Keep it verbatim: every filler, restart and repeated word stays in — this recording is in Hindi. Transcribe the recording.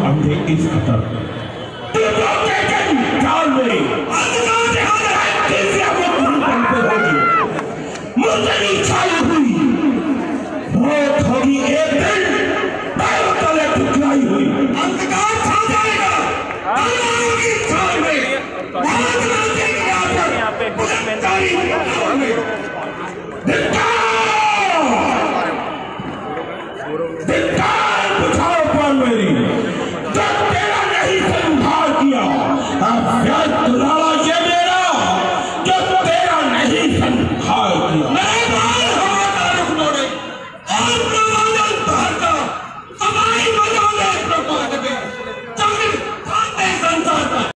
अंधे इस कतर तू तो कहकर डाल मेरी अंधों से हमारा कैसे हम लोग होगी मुझे नहीं चालू हुई